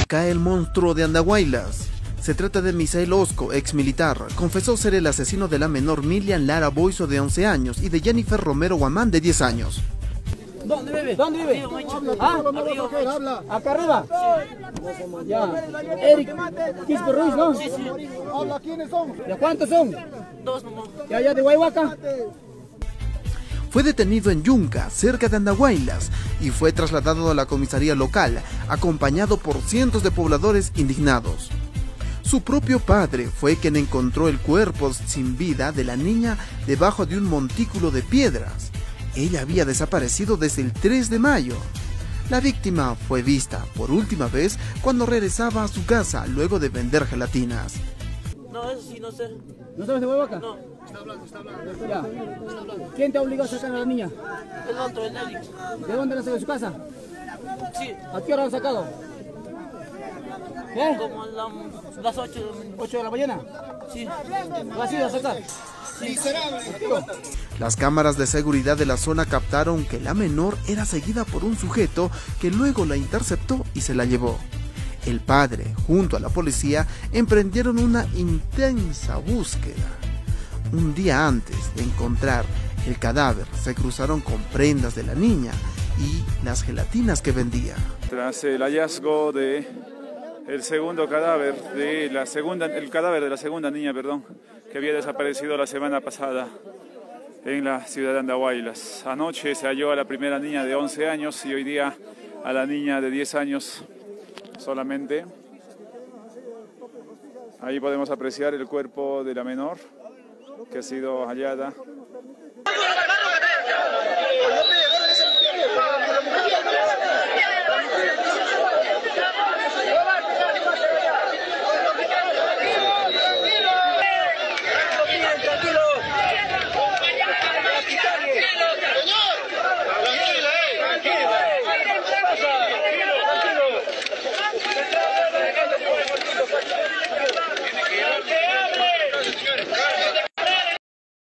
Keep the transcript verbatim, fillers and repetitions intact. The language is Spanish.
cae el monstruo de Andahuaylas. Se trata de Misael Osco, ex militar. Confesó ser el asesino de la menor Milian Lara Boiso de once años y de Jennifer Romero Guamán de diez años. ¿Dónde vive? ¿Dónde vive? ¿Ah? Habla. ¿Acá arriba? Sí. Ya. Eric Quispe Ruiz, ¿no? Sí, sí. Habla, ¿quiénes son? ¿Ya cuántos son? Dos nomás. ¿Ya, ya de Guayhuaca? Fue detenido en Yunca, cerca de Andahuaylas, y fue trasladado a la comisaría local, acompañado por cientos de pobladores indignados. Su propio padre fue quien encontró el cuerpo sin vida de la niña debajo de un montículo de piedras. Ella había desaparecido desde el tres de mayo. La víctima fue vista por última vez cuando regresaba a su casa luego de vender gelatinas. No, eso sí, no sé. ¿No sabes de Guayhuaca? No. Está hablando, está hablando. Ya. ¿Quién te obligó a sacar a la niña? El otro, el Eric. ¿De dónde la sacó? ¿De su casa? Sí. ¿A qué hora la han sacado? ¿Eh? Como a la- las ocho. ¿ocho de la mañana? Sí. ¿La has ido a sacar? Sí. Las cámaras de seguridad de la zona captaron que la menor era seguida por un sujeto que luego la interceptó y se la llevó. El padre, junto a la policía, emprendieron una intensa búsqueda. Un día antes de encontrar el cadáver, se cruzaron con prendas de la niña y las gelatinas que vendía. Tras el hallazgo de el segundo cadáver de la segunda, el cadáver de la segunda niña, perdón, que había desaparecido la semana pasada en la ciudad de Andahuaylas. Anoche se halló a la primera niña de once años y hoy día a la niña de diez años solamente. Ahí podemos apreciar el cuerpo de la menor que ha sido hallada